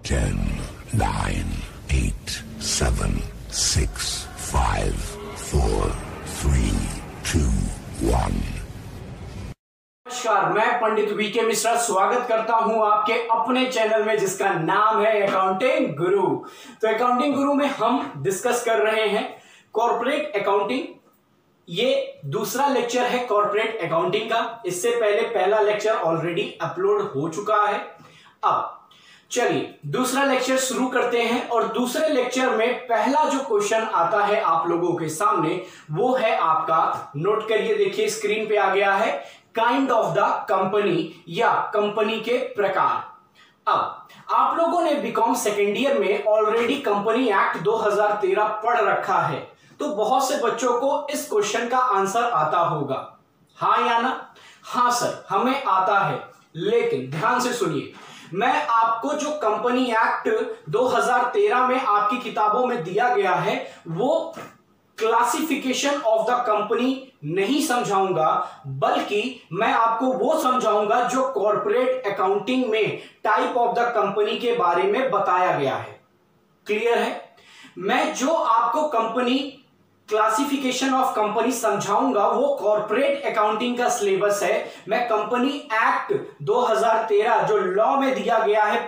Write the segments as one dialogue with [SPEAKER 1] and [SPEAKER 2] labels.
[SPEAKER 1] 10, 9, 8, 7, 6, 5, 4, 3, 2, 1।
[SPEAKER 2] नमस्कार, मैं पंडित वीके मिश्रा स्वागत करता हूं आपके अपने चैनल में जिसका नाम है अकाउंटिंग गुरु। तो अकाउंटिंग गुरु में हम डिस्कस कर रहे हैं कॉर्पोरेट अकाउंटिंग। ये दूसरा लेक्चर है कॉर्पोरेट अकाउंटिंग का। इससे पहले पहला लेक्चर ऑलरेडी अपलोड हो चुका है। अब चलिए दूसरा लेक्चर शुरू करते हैं। और दूसरे लेक्चर में पहला जो क्वेश्चन आता है आप लोगों के सामने वो है आपका, नोट करिए, देखिए स्क्रीन पे आ गया है, काइंड ऑफ द कंपनी या कंपनी के प्रकार। अब आप लोगों ने बीकॉम सेकेंड ईयर में ऑलरेडी कंपनी एक्ट 2013 पढ़ रखा है, तो बहुत से बच्चों को इस क्वेश्चन का आंसर आता होगा, हाँ या ना? हाँ सर, हमें आता है। लेकिन ध्यान से सुनिए, मैं आपको जो कंपनी एक्ट 2013 में आपकी किताबों में दिया गया है वो क्लासिफिकेशन ऑफ द कंपनी नहीं समझाऊंगा, बल्कि मैं आपको वो समझाऊंगा जो कॉर्पोरेट अकाउंटिंग में टाइप ऑफ द कंपनी के बारे में बताया गया है। क्लियर है? मैं जो आपको कंपनी क्लासिफिकेशन ऑफ कंपनी समझाऊंगा वो कॉर्पोरेट अकाउंटिंग का सिलेबस है। मैं कंपनी एक्ट 2013 जो लॉ में दिया गया है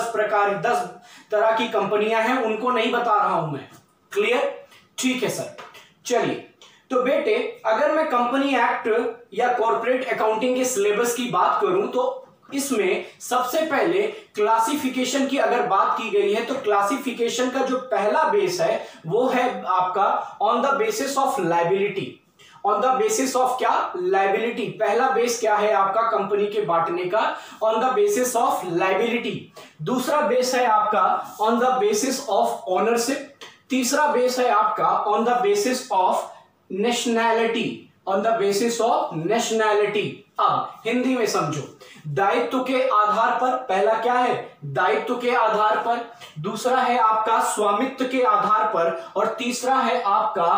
[SPEAKER 2] 10 तरह की कंपनियां हैं उनको नहीं बता रहा हूं मैं। क्लियर? ठीक है सर। चलिए, तो बेटे अगर मैं कंपनी एक्ट या कॉर्पोरेट अकाउंटिंग के सिलेबस की बात करूं तो इसमें सबसे पहले क्लासिफिकेशन की अगर बात की गई है तो क्लासिफिकेशन का जो पहला बेस है वो है आपका on the basis of liability. On the basis of क्या? लायबिलिटी। पहला बेस क्या है आपका कंपनी के बांटने का? On the basis of liability. दूसरा बेस है आपका on the basis of ownership. तीसरा बेस है आपका on the basis of nationality. On the basis of nationality. अब हिंदी में समझो, दायित्व के आधार पर, पहला क्या है? दायित्व के आधार पर। दूसरा है आपका स्वामित्व के आधार पर। और तीसरा है आपका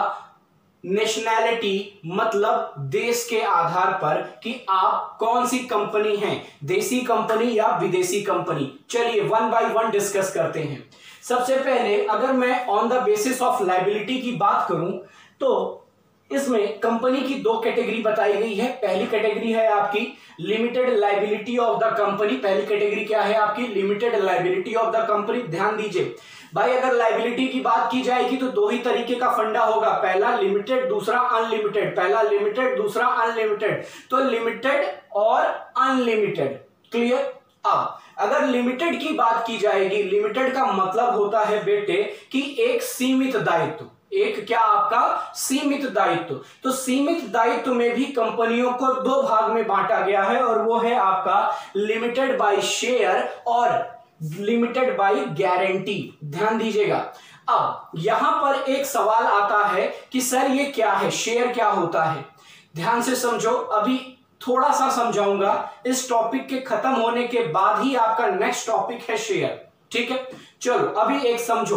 [SPEAKER 2] नेशनैलिटी, मतलब देश के आधार पर कि आप कौन सी कंपनी हैं, देसी कंपनी या विदेशी कंपनी। चलिए वन बाय वन डिस्कस करते हैं। सबसे पहले अगर मैं on the basis of liability की बात करूं तो इसमें कंपनी की दो कैटेगरी बताई गई है। पहली कैटेगरी है आपकी limited liability of the company. पहली कैटेगरी क्या है आपकी? Limited liability of the company. ध्यान दीजिए भाई, अगर लायबिलिटी की बात की जाएगी तो दो ही तरीके का फंडा होगा, पहला लिमिटेड, दूसरा अनलिमिटेड। पहला लिमिटेड, दूसरा अनलिमिटेड। तो लिमिटेड और अनलिमिटेड। क्लियर? अब अगर लिमिटेड की बात की जाएगी, लिमिटेड का मतलब होता है बेटे कि एक सीमित दायित्व। एक क्या आपका? सीमित दायित्व। तो सीमित दायित्व में भी कंपनियों को दो भाग में बांटा गया है और वो है आपका लिमिटेड बाय शेयर और लिमिटेड बाय गारंटी। ध्यान दीजिएगा। अब यहां पर एक सवाल आता है कि सर ये क्या है, शेयर क्या होता है? ध्यान से समझो, अभी थोड़ा सा समझाऊंगा। इस टॉपिक के खत्म होने के बाद ही आपका नेक्स्ट टॉपिक है शेयर। ठीक है, चलो अभी एक समझो।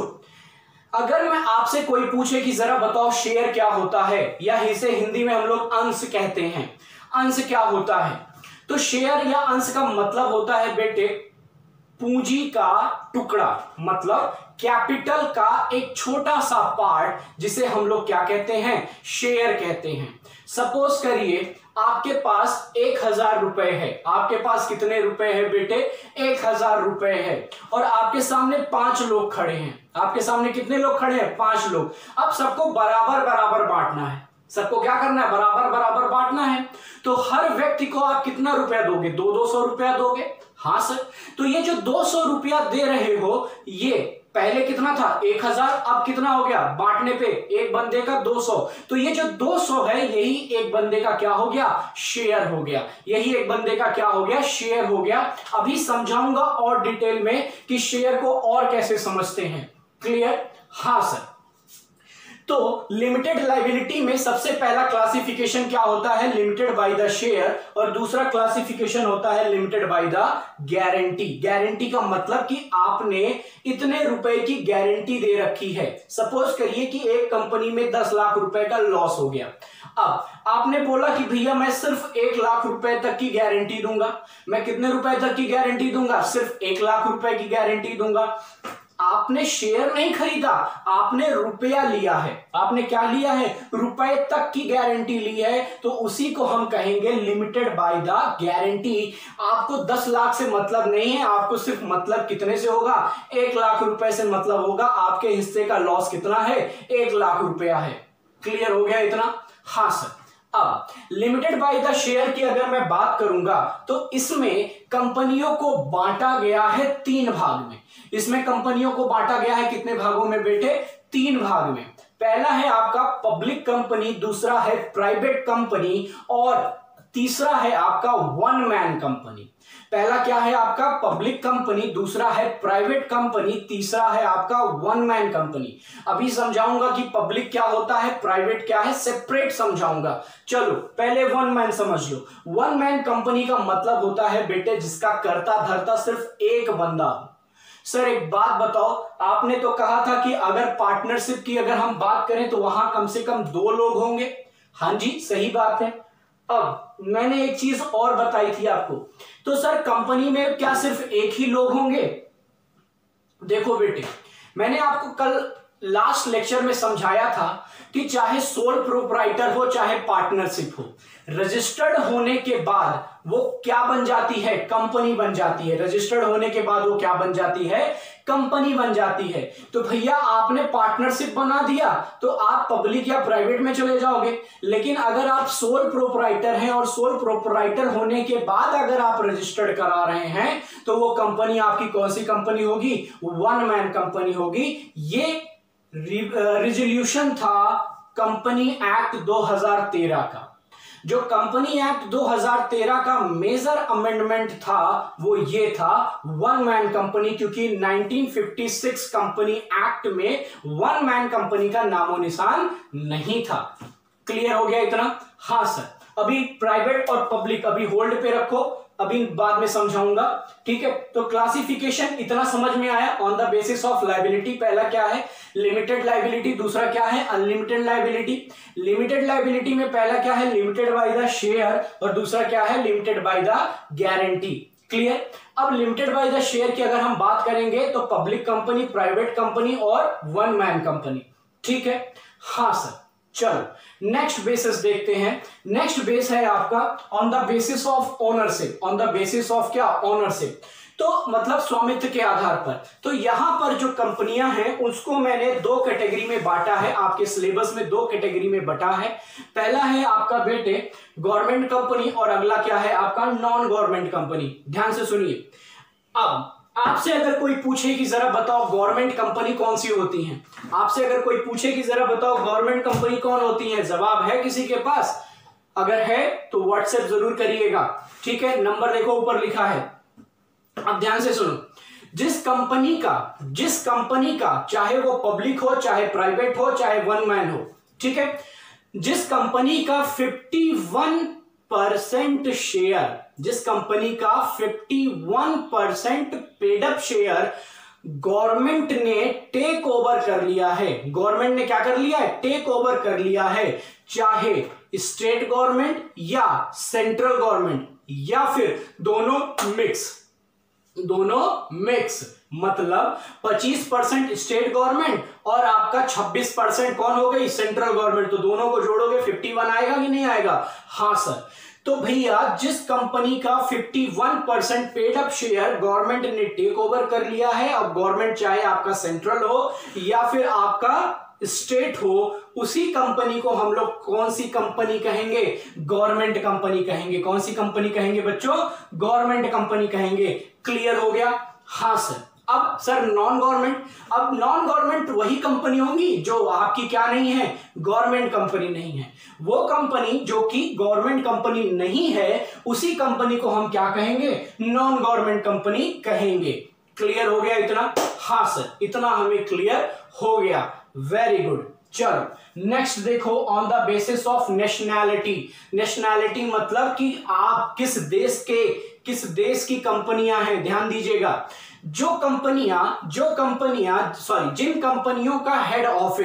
[SPEAKER 2] अगर मैं आपसे कोई पूछे कि जरा बताओ शेयर क्या होता है, या इसे हिंदी में हम लोग अंश कहते हैं, अंश क्या होता है? तो शेयर या अंश का मतलब होता है बेटे पूंजी का टुकड़ा, मतलब कैपिटल का एक छोटा सा पार्ट, जिसे हम लोग क्या कहते हैं? शेयर कहते हैं। सपोज करिए आपके पास 1000 रुपए है। आपके पास कितने रुपए है बेटे? 1000 रुपए है। और आपके सामने 5 लोग खड़े हैं। आपके सामने कितने लोग खड़े हैं? 5 लोग। अब सबको बराबर बराबर बांटना है। सबको क्या करना है? बराबर बराबर बांटना है। तो हर व्यक्ति को आप कितना रुपया दोगे? 200 रुपया दोगे। हाँ सर। तो ये जो 200 रुपया दे रहे हो, ये पहले कितना था? 1000। अब कितना हो गया बांटने पे? एक बंदे का 200। तो ये जो 200 है यही एक बंदे का क्या हो गया? शेयर हो गया। यही एक बंदे का क्या हो गया? शेयर हो गया। अभी समझाऊंगा और डिटेल में कि शेयर को और कैसे समझते हैं। क्लियर? हाँ सर। तो लिमिटेड लायबिलिटी में सबसे पहला क्लासिफिकेशन क्या होता है? Limited by the share. और दूसरा क्लासिफिकेशन होता है limited by the guarantee. Guarantee का मतलब कि आपने इतने रुपए की गारंटी दे रखी है। सपोज करिए कि एक कंपनी में 10 लाख रुपए का लॉस हो गया। अब आपने बोला कि भैया मैं सिर्फ 1 लाख रुपए तक की गारंटी दूंगा। मैं कितने रुपए तक की गारंटी दूंगा? सिर्फ 1 लाख रुपए की गारंटी दूंगा। आपने शेयर नहीं खरीदा, आपने रुपया लिया है। आपने क्या लिया है? रुपए तक की गारंटी ली है, तो उसी को हम कहेंगे लिमिटेड बाय द गारंटी। आपको 10 लाख से मतलब नहीं है, आपको सिर्फ मतलब कितने से होगा? 1 लाख रुपए से मतलब होगा। आपके हिस्से का लॉस कितना है? 1 लाख रुपया है। क्लियर हो गया इतना? हाँ सर। अब लिमिटेड बाय द शेयर की अगर मैं बात करूंगा तो इसमें कंपनियों को बांटा गया है 3 भाग में। इसमें कंपनियों को बांटा गया है कितने भागों में बेटे? 3 भाग में। पहला है आपका पब्लिक कंपनी, दूसरा है प्राइवेट कंपनी और तीसरा है आपका वन मैन कंपनी। पहला क्या है आपका? पब्लिक कंपनी, दूसरा है प्राइवेट कंपनी, तीसरा है आपका वन मैन कंपनी। अभी समझाऊंगा कि पब्लिक क्या होता है, प्राइवेट क्या है, सेपरेट समझाऊंगा। चलो पहले वन मैन समझ लो। वन मैन कंपनी का मतलब होता है बेटे जिसका कर्ता धर्ता सिर्फ एक बंदा हो। सर एक बात बताओ, आपने तो कहा था कि अगर पार्टनरशिप की अगर हम बात करें तो वहां कम से कम 2 लोग होंगे। हाँ जी सही बात है। अब मैंने एक चीज और बताई थी आपको, तो सर कंपनी में क्या सिर्फ एक ही लोग होंगे? देखो बेटे, मैंने आपको कल लास्ट लेक्चर में समझाया था कि चाहे सोल प्रोप्राइटर हो चाहे पार्टनरशिप हो, रजिस्टर्ड होने के बाद वो क्या बन जाती है? कंपनी बन जाती है। रजिस्टर्ड होने के बाद वो क्या बन जाती है? कंपनी बन जाती है। तो भैया आपने पार्टनरशिप बना दिया तो आप पब्लिक या प्राइवेट में चले जाओगे, लेकिन अगर आप सोल प्रोप्राइटर हैं और सोल प्रोप्राइटर होने के बाद अगर आप रजिस्टर्ड करा रहे हैं तो वो कंपनी आपकी कौन सी कंपनी होगी? वन मैन कंपनी होगी। ये रिजोल्यूशन था कंपनी एक्ट 2013 का। जो कंपनी एक्ट 2013 का मेजर अमेंडमेंट था वो ये था वन मैन कंपनी, क्योंकि 1956 कंपनी एक्ट में वन मैन कंपनी का नामो निशान नहीं था। क्लियर हो गया इतना? हाँ सर। अभी प्राइवेट और पब्लिक अभी होल्ड पे रखो, अभी बाद में समझाऊंगा, ठीक है? तो क्लासिफिकेशन इतना समझ में आया। On the basis of liability पहला क्या है? Limited liability. दूसरा क्या है? Unlimited liability. लिमिटेड लायबिलिटी में पहला क्या है? लिमिटेड बाय द शेयर और दूसरा क्या है? Limited by the guarantee. Clear? अब लिमिटेड बाय द शेयर की अगर हम बात करेंगे तो पब्लिक कंपनी, प्राइवेट कंपनी और वन मैन कंपनी। ठीक है? हाँ सर। चलो नेक्स्ट बेसिस देखते हैं। नेक्स्ट बेस है आपका on the basis of ownership. On the basis of क्या? ओनरशिप। तो मतलब स्वामित्व के आधार पर। तो यहां पर जो कंपनियां हैं उसको मैंने 2 कैटेगरी में बांटा है। आपके सिलेबस में 2 कैटेगरी में बटा है। पहला है आपका बेटे गवर्नमेंट कंपनी और अगला क्या है आपका? Non government company. ध्यान से सुनिए। अब आपसे अगर कोई पूछे कि जरा बताओ गवर्नमेंट कंपनी कौन सी होती हैं, आपसे अगर कोई पूछे कि जरा बताओ गवर्नमेंट कंपनी कौन होती है, जवाब है किसी के पास? अगर है तो व्हाट्सएप जरूर करिएगा, ठीक है? नंबर देखो ऊपर लिखा है। अब ध्यान से सुनो। जिस कंपनी का चाहे वो पब्लिक हो, चाहे प्राइवेट हो, चाहे वन मैन हो, ठीक है, जिस कंपनी का 51% शेयर, जिस कंपनी का 51% पेडअप शेयर गवर्नमेंट ने टेक ओवर कर लिया है। गवर्नमेंट ने क्या कर लिया है? टेक ओवर कर लिया है। चाहे स्टेट गवर्नमेंट या सेंट्रल गवर्नमेंट या फिर दोनों मिक्स, मतलब 25% स्टेट गवर्नमेंट और आपका 26% कौन हो गई? Central government. तो दोनों को जोड़ोगे 51 आएगा कि नहीं आएगा? हाँ सर। तो भैया जिस कंपनी का 51% पेड अप शेयर गवर्नमेंट ने टेक ओवर कर लिया है, अब गवर्नमेंट चाहे आपका सेंट्रल हो या फिर आपका स्टेट हो, उसी कंपनी को हम लोग कौन सी कंपनी कहेंगे? गवर्नमेंट कंपनी कहेंगे। कौन सी कंपनी कहेंगे बच्चों? गवर्नमेंट कंपनी कहेंगे। क्लियर हो गया? हाँ सर। अब सर नॉन गवर्नमेंट, अब नॉन गवर्नमेंट वही कंपनी होंगी जो आपकी क्या नहीं है? गवर्नमेंट कंपनी नहीं है। वो कंपनी जो कि गवर्नमेंट कंपनी नहीं है उसी कंपनी को हम क्या कहेंगे? नॉन गवर्नमेंट कंपनी कहेंगे। क्लियर हो गया इतना? हाँ सर, इतना हमें क्लियर हो गया। Very good. चलो नेक्स्ट देखो, on the basis of nationality. Nationality मतलब कि आप किस देश की कंपनियां हैं। ध्यान दीजिएगा, जिन कंपनियों का हेड ऑफिस,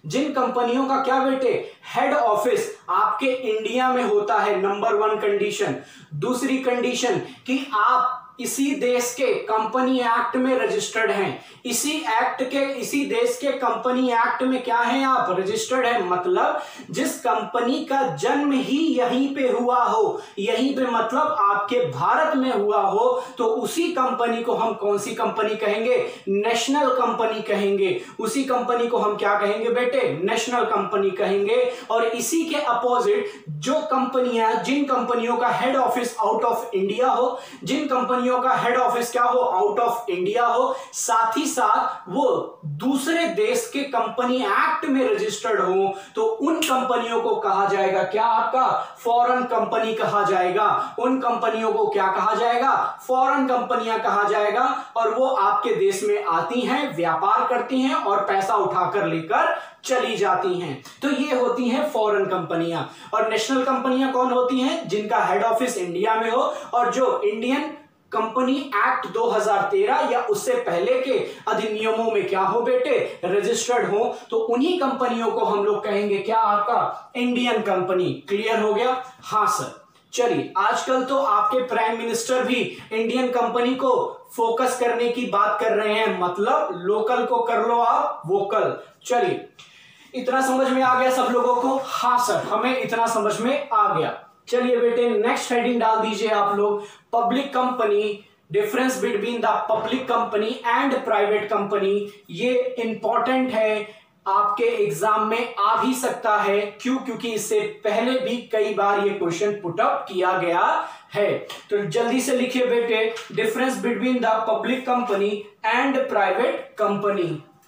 [SPEAKER 2] जिन कंपनियों का क्या बेटे हेड ऑफिस आपके इंडिया में होता है, नंबर 1 कंडीशन। दूसरी कंडीशन कि आप इसी देश के कंपनी एक्ट में रजिस्टर्ड हैं, इसी देश के कंपनी एक्ट में क्या है आप रजिस्टर्ड है, मतलब जिस कंपनी का जन्म ही यहीं पे हुआ हो, यहीं पे मतलब आपके भारत में हुआ हो, तो उसी कंपनी को हम कौन सी कंपनी कहेंगे, नेशनल कंपनी कहेंगे। उसी कंपनी को हम क्या कहेंगे बेटे, नेशनल कंपनी कहेंगे। और इसी के अपोजिट जो कंपनियां, जिन कंपनियों का head office out of India हो, जिन कंपनियों का हेड ऑफिस क्या हो, आउट ऑफ इंडिया हो, साथ ही साथ वो दूसरे देश के कंपनी एक्ट में रजिस्टर्ड हो, तो उन कंपनियों को कहा जाएगा क्या, आपका फॉरेन कंपनी कहा जाएगा। उन कंपनियों को क्या कहा जाएगा, फॉरेन कंपनियां कहा जाएगा। और वो आपके देश में आती हैं, व्यापार करती हैं और पैसा उठाकर लेकर चली जाती हैं। तो ये होती हैं फॉरेन कंपनियां। और नेशनल कंपनियां कौन होती हैं, जिनका हेड ऑफिस इंडिया में हो और जो इंडियन कंपनी एक्ट 2013 या उससे पहले के अधिनियमों में क्या हो बेटे, रजिस्टर्ड हो। तो उन्हीं कंपनियों को हम लोग कहेंगे क्या, आपका इंडियन कंपनी। क्लियर हो गया? हाँ सर। चलिए, आजकल तो आपके प्राइम मिनिस्टर भी इंडियन कंपनी को फोकस करने की बात कर रहे हैं, मतलब लोकल को कर लो आप वोकल। चलिए, इतना समझ में आ गया सब लोगों को? हाँ सर, हमें इतना समझ में आ गया। चलिए बेटे, नेक्स्ट हेडिंग डाल दीजिए आप लोग, public company, difference between the public company and private company. ये इंपॉर्टेंट है, आपके एग्जाम में आ भी सकता है। क्यों? क्योंकि इससे पहले भी कई बार ये क्वेश्चन पुट अप किया गया है। तो जल्दी से लिखिए बेटे, difference between the public company and private company.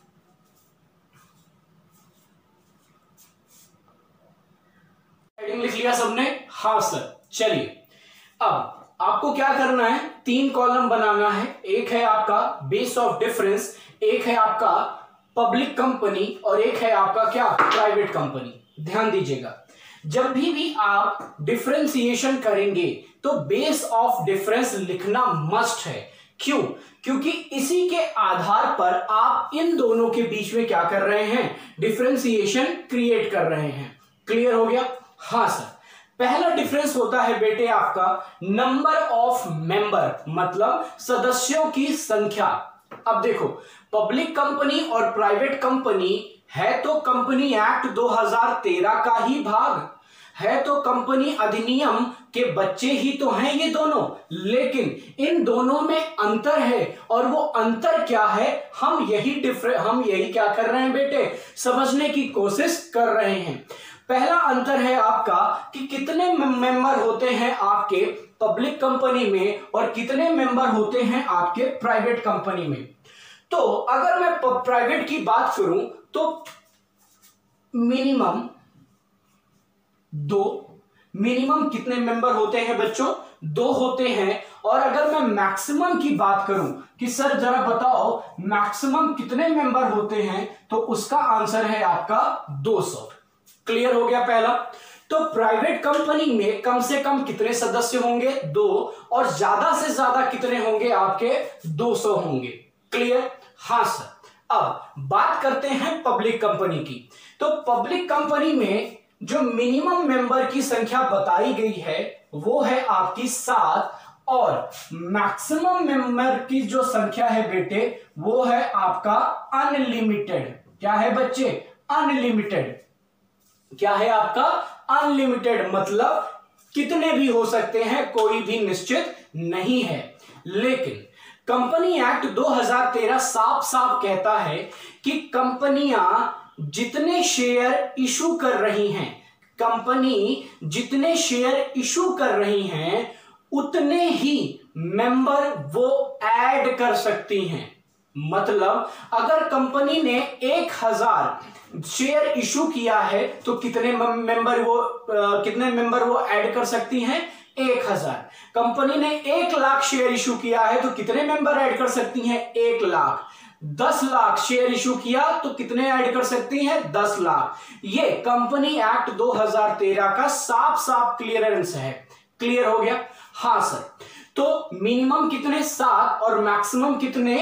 [SPEAKER 2] लिख लिया सबने? हाँ सर। चलिए, अब आपको क्या करना है, 3 कॉलम बनाना है। एक है आपका बेस ऑफ डिफरेंस, एक है आपका पब्लिक कंपनी और एक है आपका क्या, प्राइवेट कंपनी। ध्यान दीजिएगा, जब भी आप डिफरेंशिएशन करेंगे तो बेस ऑफ डिफरेंस लिखना मस्ट है। क्यों? क्योंकि इसी के आधार पर आप इन दोनों के बीच में क्या कर रहे हैं, डिफरेंशिएशन क्रिएट कर रहे हैं। क्लियर हो गया? हाँ सर। पहला डिफरेंस होता है बेटे आपका नंबर ऑफ मेंबर, मतलब सदस्यों की संख्या। अब देखो, पब्लिक कंपनी और प्राइवेट कंपनी है तो कंपनी एक्ट 2013 का ही भाग है, तो कंपनी अधिनियम के बच्चे ही तो हैं ये दोनों। लेकिन इन दोनों में अंतर है, और वो अंतर क्या है, हम यही क्या कर रहे हैं बेटे, समझने की कोशिश कर रहे हैं। पहला अंतर है आपका कि कितने मेंबर होते हैं आपके पब्लिक कंपनी में और कितने मेंबर होते हैं आपके प्राइवेट कंपनी में। तो अगर मैं प्राइवेट की बात करूं तो मिनिमम 2, मिनिमम कितने मेंबर होते हैं बच्चों, 2 होते हैं। और अगर मैं मैक्सिमम की बात करूं कि सर जरा बताओ मैक्सिमम कितने मेंबर होते हैं, तो उसका आंसर है आपका 200। क्लियर हो गया पहला? तो प्राइवेट कंपनी में कम से कम कितने सदस्य होंगे, 2, और ज्यादा से ज्यादा कितने होंगे आपके, 200 होंगे। क्लियर? हाँ सर। अब बात करते हैं पब्लिक कंपनी की। तो पब्लिक कंपनी में जो मिनिमम मेंबर की संख्या बताई गई है वो है आपकी 7, और मैक्सिमम मेंबर की जो संख्या है बेटे वो है आपका अनलिमिटेड। क्या है बच्चे? अनलिमिटेड। क्या है आपका? अनलिमिटेड, मतलब कितने भी हो सकते हैं, कोई भी निश्चित नहीं है। लेकिन कंपनी एक्ट 2013 साफ साफ कहता है कि कंपनियां जितने शेयर इशू कर रही हैं, कंपनी जितने शेयर इशू कर रही हैं उतने ही मेंबर वो ऐड कर सकती हैं। मतलब अगर कंपनी ने 1000 शेयर इशू किया है तो कितने मेंबर वो ऐड कर सकती हैं, 1000। कंपनी ने 1 लाख शेयर इशू किया है तो कितने मेंबर ऐड कर सकती हैं, 1 लाख। 10 लाख शेयर इशू किया तो कितने ऐड कर सकती हैं, 10 लाख। ये कंपनी एक्ट 2013 का साफ साफ क्लियरेंस है। क्लियर हो गया? हाँ सर। तो मिनिमम कितने, 7, और मैक्सिमम कितने,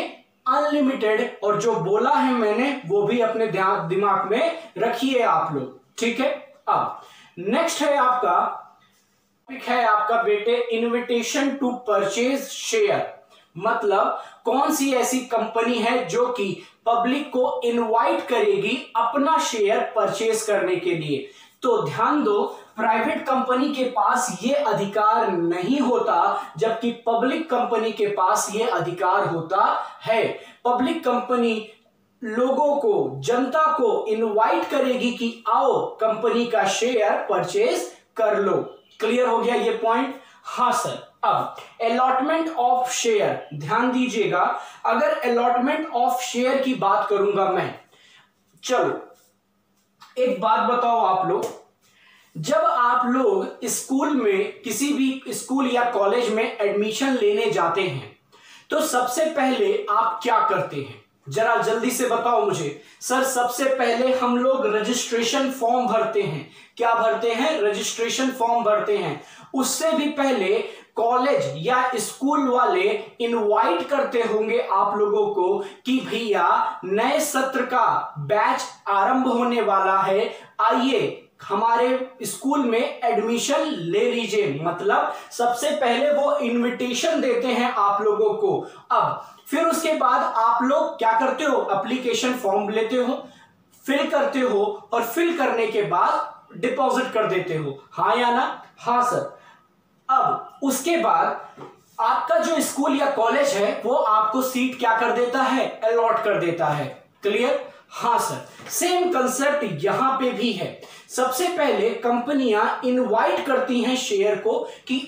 [SPEAKER 2] अनलिमिटेड, और जो बोला है मैंने वो भी अपने दिमाग में रखिए आप लोग, ठीक है। अब नेक्स्ट है आपका टॉपिक है आपका बेटे इनविटेशन टू परचेज शेयर। मतलब कौन सी ऐसी कंपनी है जो कि पब्लिक को इनवाइट करेगी अपना शेयर परचेज करने के लिए। तो ध्यान दो, प्राइवेट कंपनी के पास ये अधिकार नहीं होता, जबकि पब्लिक कंपनी के पास ये अधिकार होता है। पब्लिक कंपनी लोगों को, जनता को इनवाइट करेगी कि आओ कंपनी का शेयर परचेज कर लो। क्लियर हो गया ये पॉइंट? हाँ सर। अब अलॉटमेंट ऑफ शेयर, ध्यान दीजिएगा, अगर अलॉटमेंट ऑफ शेयर की बात करूंगा मैं, चलो एक बात बताओ आप लोग, जब आप लोग स्कूल में, किसी भी स्कूल या कॉलेज में एडमिशन लेने जाते हैं तो सबसे पहले आप क्या करते हैं? जरा जल्दी से बताओ मुझे। सर सबसे पहले हम लोग रजिस्ट्रेशन फॉर्म भरते हैं। क्या भरते हैं? रजिस्ट्रेशन फॉर्म भरते हैं। उससे भी पहले कॉलेज या स्कूल वाले इनवाइट करते होंगे आप लोगों को कि भैया नए सत्र का बैच आरंभ होने वाला है, आइए हमारे स्कूल में एडमिशन ले लीजिए। मतलब सबसे पहले वो इनविटेशन देते हैं आप लोगों को। अब फिर उसके बाद आप लोग क्या करते हो? एप्लीकेशन फॉर्म लेते हो, फिल करते हो, और फिल करने के बाद डिपॉजिट कर देते हो। हाँ या ना? हाँ सर। अब उसके बाद आपका जो स्कूल या कॉलेज है वो आपको सीट क्या कर देता है? अलॉट कर देता है। क्लियर? हाँ सर। सेम कंसेप्ट यहां पे भी है। सबसे पहले कंपनियां इनवाइट करती हैं शेयर को कि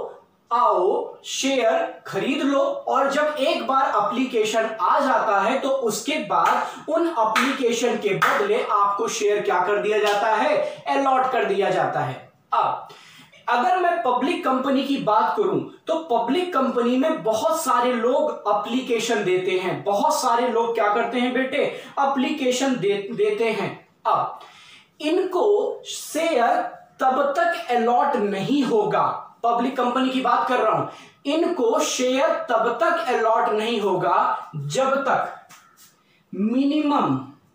[SPEAKER 2] आओ शेयर खरीद लो, और जब एक बार एप्लीकेशन आ जाता है तो उसके बाद उन एप्लीकेशन के बदले आपको शेयर क्या कर दिया जाता है? अलॉट कर दिया जाता है। अब अगर मैं पब्लिक कंपनी की बात करूं तो पब्लिक कंपनी में बहुत सारे लोग एप्लीकेशन देते हैं। बहुत सारे लोग क्या करते हैं बेटे? एप्लीकेशन देते हैं। अब इनको शेयर तब तक अलॉट नहीं होगा, पब्लिक कंपनी की बात कर रहा हूं, इनको शेयर तब तक अलॉट नहीं होगा जब तक मिनिमम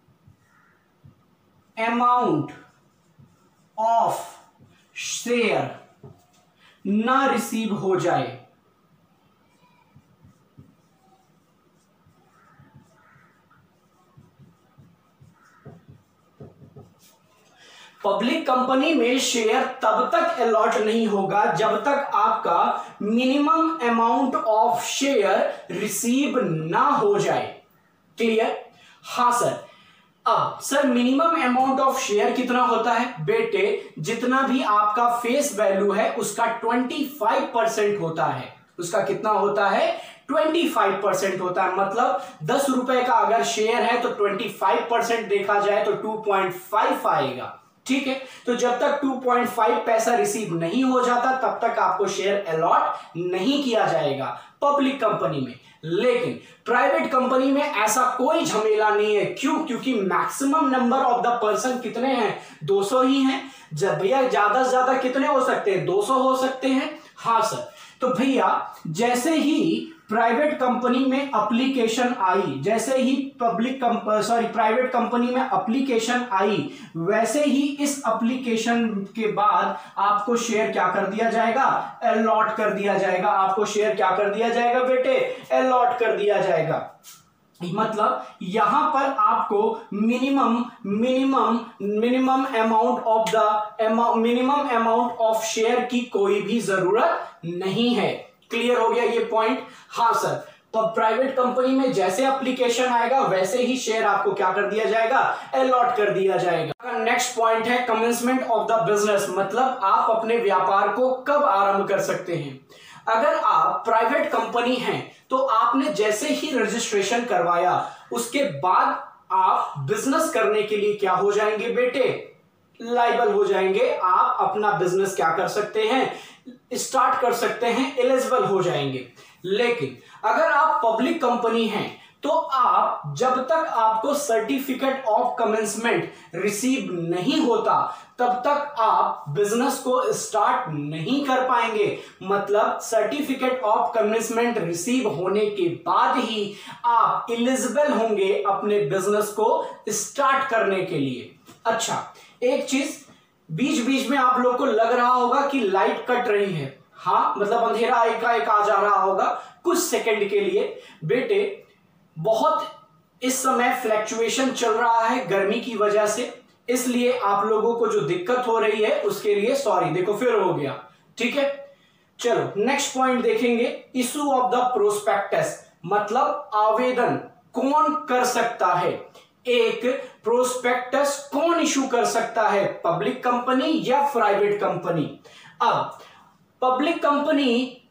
[SPEAKER 2] अमाउंट ऑफ शेयर ना रिसीव हो जाए। पब्लिक कंपनी में शेयर तब तक अलॉट नहीं होगा जब तक आपका minimum amount of share receive ना हो जाए। क्लियर? हाँ सर। अब sir minimum amount of share कितना होता है? बेटे जितना भी आपका फेस वैल्यू है उसका 25% होता है। उसका कितना होता है? 25% होता है। मतलब 10 रुपए का अगर शेयर है तो 25% देखा जाए तो 2.5 आएगा। ठीक है, तो जब तक 2.5 पैसा रिसीव नहीं हो जाता तब तक आपको शेयर अलॉट नहीं किया जाएगा पब्लिक कंपनी में। लेकिन प्राइवेट कंपनी में ऐसा कोई झमेला नहीं है। क्यों? क्योंकि maximum number of the person कितने हैं? 200 ही हैं। जब भैया ज्यादा से ज्यादा कितने हो सकते हैं? 200 हो सकते हैं। हाँ सर। तो भैया जैसे ही प्राइवेट कंपनी में एप्लीकेशन आई, जैसे ही प्राइवेट कंपनी में एप्लीकेशन आई, वैसे ही इस एप्लीकेशन के बाद आपको शेयर क्या कर दिया जाएगा? अलॉट कर दिया जाएगा। आपको शेयर क्या कर दिया जाएगा बेटे? अलॉट कर दिया जाएगा। मतलब यहां पर आपको मिनिमम अमाउंट ऑफ शेयर की कोई भी जरूरत नहीं है। क्लियर हो गया ये पॉइंट? हाँ सर। तो प्राइवेट कंपनी में जैसे एप्लीकेशन आएगा वैसे ही शेयर आपको क्या कर दिया जाएगा? अलॉट कर दिया जाएगा। नेक्स्ट पॉइंट है कमेंसमेंट ऑफ द बिजनेस। मतलब आप अपने व्यापार को कब आरंभ कर सकते हैं? अगर आप प्राइवेट कंपनी हैं तो आपने जैसे ही रजिस्ट्रेशन करवाया उसके बाद आप बिजनेस करने के लिए क्या हो जाएंगे बेटे? लायबल हो जाएंगे। आप अपना बिजनेस क्या कर सकते हैं? स्टार्ट कर सकते हैं, एलिजिबल हो जाएंगे। लेकिन अगर आप पब्लिक कंपनी हैं तो आप जब तक आपको सर्टिफिकेट ऑफ कमेंसमेंट रिसीव नहीं होता तब तक आप बिजनेस को स्टार्ट नहीं कर पाएंगे। मतलब सर्टिफिकेट ऑफ कमेंसमेंट रिसीव होने के बाद ही आप एलिजिबल होंगे अपने बिजनेस को स्टार्ट करने के लिए। अच्छा, एक चीज बीच बीच में आप लोग को लग रहा होगा कि लाइट कट रही है, हाँ मतलब अंधेरा एकाएक आ जा रहा होगा कुछ सेकंड के लिए। बेटे बहुत इस समय फ्लैक्चुएशन चल रहा है गर्मी की वजह से, इसलिए आप लोगों को जो दिक्कत हो रही है उसके लिए सॉरी। देखो फिर हो गया, ठीक है। चलो नेक्स्ट पॉइंट देखेंगे, इशू ऑफ द प्रोस्पेक्टस, मतलब आवेदन कौन कर सकता है। एक प्रोस्पेक्टस कौन इशू कर सकता है, पब्लिक कंपनी या प्राइवेट कंपनी। अब पब्लिक कंपनी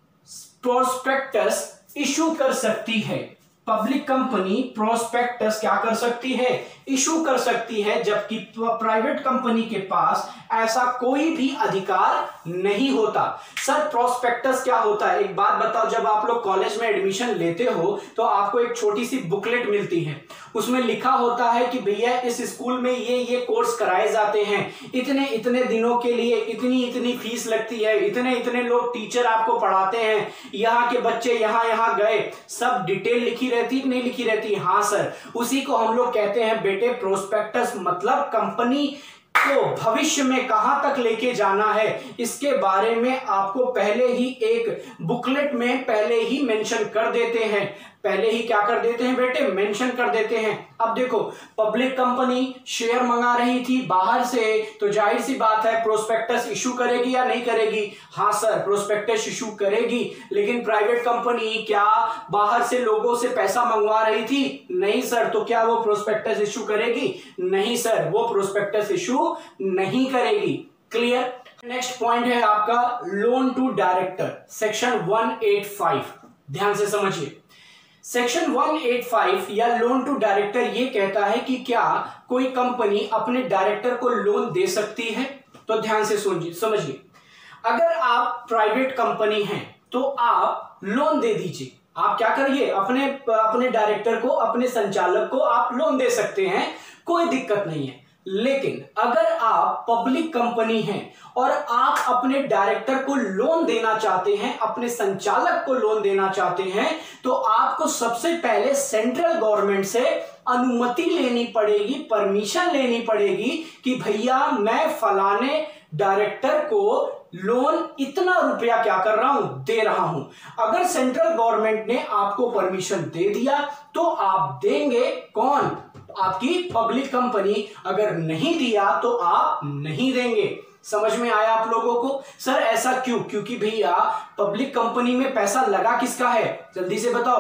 [SPEAKER 2] प्रोस्पेक्टस इशू कर सकती है, पब्लिक कंपनी प्रोस्पेक्टस क्या कर सकती है, इशू कर सकती है, जबकि प्राइवेट कंपनी के पास ऐसा कोई भी अधिकार नहीं होता। सर प्रोस्पेक्टस क्या होता है, एक बात बताओ, जब आप लोग कॉलेज में एडमिशन लेते हो तो आपको एक छोटी सी बुकलेट मिलती है, उसमें लिखा होता है कि भैया इस स्कूल में ये कोर्स कराए जाते हैं, इतने इतने दिनों के लिए इतनी इतनी फीस लगती है, इतने इतने लोग टीचर आपको पढ़ाते हैं, यहाँ के बच्चे यहाँ यहाँ गए, सब डिटेल लिखी रहती नहीं लिखी रहती। हाँ सर, उसी को हम लोग कहते हैं बेटे प्रोस्पेक्टस। मतलब कंपनी को भविष्य में कहां तक लेके जाना है इसके बारे में आपको पहले ही एक बुकलेट में पहले ही मेंशन कर देते हैं, पहले ही क्या कर देते हैं बेटे, मेंशन कर देते हैं। अब देखो पब्लिक कंपनी शेयर मंगा रही थी बाहर से, तो जाहिर सी बात है प्रोस्पेक्टस इशू करेगी या नहीं करेगी। हाँ सर प्रोस्पेक्टस इशू करेगी, लेकिन प्राइवेट कंपनी क्या बाहर से लोगों से पैसा मंगवा रही थी, नहीं सर, तो क्या वो प्रोस्पेक्टस इशू करेगी, नहीं सर, वो प्रोस्पेक्टस इशू नहीं करेगी। क्लियर। नेक्स्ट पॉइंट है आपका लोन टू डायरेक्टर, सेक्शन 185, ध्यान से समझिए। सेक्शन 185 या लोन टू डायरेक्टर ये कहता है कि क्या कोई कंपनी अपने डायरेक्टर को लोन दे सकती है। तो ध्यान से समझिए, अगर आप प्राइवेट कंपनी हैं तो आप लोन दे दीजिए, आप क्या करिए अपने डायरेक्टर को, अपने संचालक को आप लोन दे सकते हैं, कोई दिक्कत नहीं है। लेकिन अगर आप पब्लिक कंपनी हैं और आप अपने डायरेक्टर को लोन देना चाहते हैं, अपने संचालक को लोन देना चाहते हैं, तो आपको सबसे पहले सेंट्रल गवर्नमेंट से अनुमति लेनी पड़ेगी, परमिशन लेनी पड़ेगी कि भैया मैं फलाने डायरेक्टर को लोन इतना रुपया क्या कर रहा हूं, दे रहा हूं। अगर सेंट्रल गवर्नमेंट ने आपको परमिशन दे दिया तो आप देंगे, कौन, आपकी पब्लिक कंपनी। अगर नहीं दिया तो आप नहीं देंगे। समझ में आया आप लोगों को। सर ऐसा क्यों, क्योंकि भैया पब्लिक कंपनी में पैसा लगा किसका है, जल्दी से बताओ,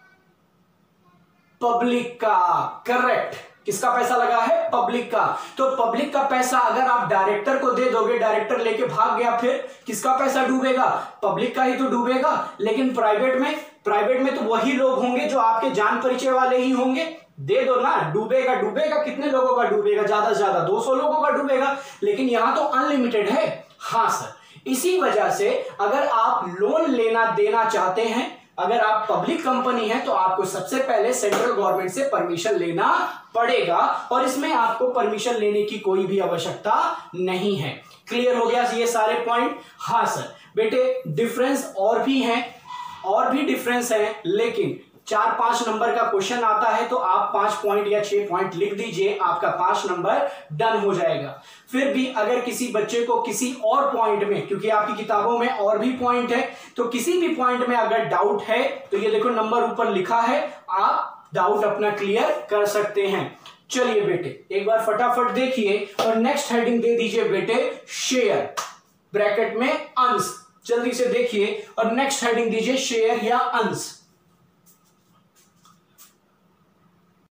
[SPEAKER 2] पब्लिक का। करेक्ट, किसका पैसा लगा है, पब्लिक का। तो पब्लिक का पैसा अगर आप डायरेक्टर को दे दोगे, डायरेक्टर लेके भाग गया, फिर किसका पैसा डूबेगा, पब्लिक का ही तो डूबेगा। लेकिन प्राइवेट में तो वही लोग होंगे जो आपके जान परिचय वाले ही होंगे। दे दो ना, डूबेगा कितने लोगों का डूबेगा, ज्यादा से ज्यादा 200 लोगों का डूबेगा, लेकिन यहां तो अनलिमिटेड है। हाँ सर, इसी वजह से अगर आप लोन लेना देना चाहते हैं, अगर आप पब्लिक कंपनी है, तो आपको सबसे पहले सेंट्रल गवर्नमेंट से परमिशन लेना पड़ेगा, और इसमें आपको परमिशन लेने की कोई भी आवश्यकता नहीं है। क्लियर हो गया ये सारे पॉइंट। हाँ सर बेटे, डिफरेंस और भी डिफरेंस है, लेकिन 4-5 नंबर का क्वेश्चन आता है तो आप 5 पॉइंट या 6 पॉइंट लिख दीजिए, आपका 5 नंबर डन हो जाएगा। फिर भी अगर किसी बच्चे को किसी और पॉइंट में, क्योंकि आपकी किताबों में और भी पॉइंट है, तो किसी भी पॉइंट में अगर डाउट है तो ये देखो नंबर ऊपर लिखा है, आप डाउट अपना क्लियर कर सकते हैं। चलिए बेटे एक बार फटाफट देखिए और नेक्स्ट हेडिंग दे दीजिए बेटे शेयर, ब्रैकेट में अंश, जल्दी से देखिए और नेक्स्ट हेडिंग दीजिए शेयर या अंश।